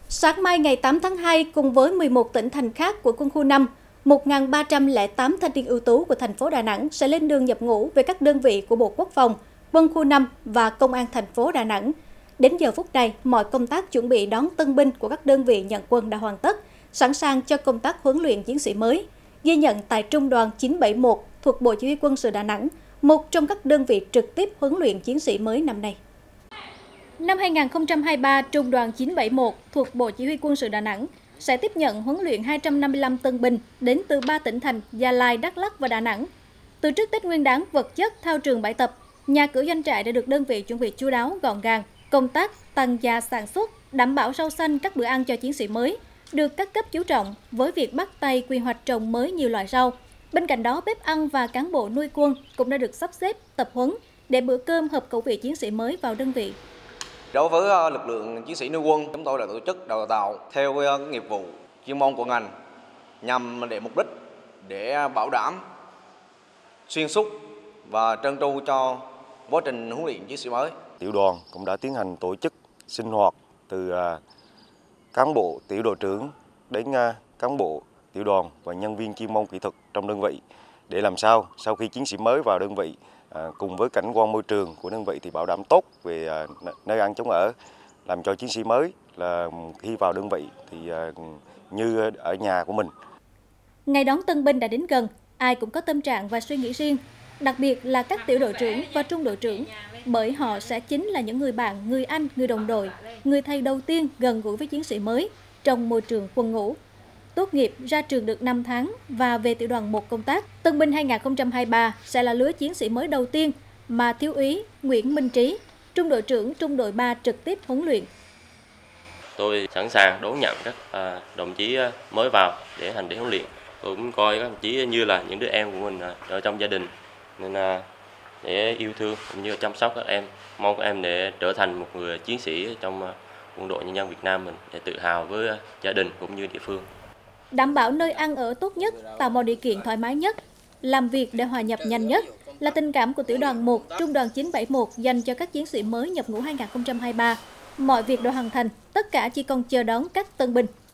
Sáng mai ngày 8 tháng 2, cùng với 11 tỉnh thành khác của quân khu 5, 1.308 thanh niên ưu tú của thành phố Đà Nẵng sẽ lên đường nhập ngũ về các đơn vị của Bộ Quốc phòng, quân khu 5 và Công an thành phố Đà Nẵng. Đến giờ phút này, mọi công tác chuẩn bị đón tân binh của các đơn vị nhận quân đã hoàn tất, sẵn sàng cho công tác huấn luyện chiến sĩ mới. Ghi nhận tại Trung đoàn 971 thuộc Bộ Chỉ huy Quân sự Đà Nẵng, một trong các đơn vị trực tiếp huấn luyện chiến sĩ mới năm nay. Năm 2023, Trung đoàn 971 thuộc Bộ Chỉ huy Quân sự Đà Nẵng sẽ tiếp nhận huấn luyện 255 tân binh đến từ 3 tỉnh thành Gia Lai, Đắk Lắk và Đà Nẵng. Từ trước Tết Nguyên đán, vật chất, thao trường bãi tập, nhà cửa doanh trại đã được đơn vị chuẩn bị chu đáo, gọn gàng. Công tác tăng gia sản xuất, đảm bảo rau xanh các bữa ăn cho chiến sĩ mới được các cấp chú trọng với việc bắt tay quy hoạch trồng mới nhiều loại rau. Bên cạnh đó, bếp ăn và cán bộ nuôi quân cũng đã được sắp xếp, tập huấn để bữa cơm hợp khẩu vị chiến sĩ mới vào đơn vị. Đối với lực lượng chiến sĩ nuôi quân, chúng tôi đã tổ chức đào tạo theo nghiệp vụ chuyên môn của ngành nhằm để mục đích để bảo đảm xuyên suốt và trơn tru cho quá trình huấn luyện chiến sĩ mới. Tiểu đoàn cũng đã tiến hành tổ chức sinh hoạt từ cán bộ tiểu đội trưởng đến cán bộ tiểu đoàn và nhân viên chuyên môn kỹ thuật trong đơn vị để làm sao sau khi chiến sĩ mới vào đơn vị cùng với cảnh quan môi trường của đơn vị thì bảo đảm tốt về nơi ăn chống ở, làm cho chiến sĩ mới là khi vào đơn vị thì như ở nhà của mình. Ngày đón tân binh đã đến gần, ai cũng có tâm trạng và suy nghĩ riêng, đặc biệt là các tiểu đội trưởng và trung đội trưởng, bởi họ sẽ chính là những người bạn, người anh, người đồng đội, người thầy đầu tiên gần gũi với chiến sĩ mới trong môi trường quân ngũ. Tốt nghiệp, ra trường được 5 tháng và về tiểu đoàn 1 công tác, tân binh 2023 sẽ là lứa chiến sĩ mới đầu tiên mà Thiếu úy Nguyễn Minh Trí, trung đội trưởng trung đội 3 trực tiếp huấn luyện. Tôi sẵn sàng đón nhận các đồng chí mới vào để hành để huấn luyện. Tôi cũng coi các đồng chí như là những đứa em của mình ở trong gia đình, nên để yêu thương cũng như chăm sóc các em, mong các em để trở thành một người chiến sĩ trong quân đội nhân dân Việt Nam mình để tự hào với gia đình cũng như địa phương. Đảm bảo nơi ăn ở tốt nhất, tạo mọi điều kiện thoải mái nhất, làm việc để hòa nhập nhanh nhất là tình cảm của tiểu đoàn 1, trung đoàn 971 dành cho các chiến sĩ mới nhập ngũ 2023. Mọi việc đã hoàn thành, tất cả chỉ còn chờ đón các tân binh.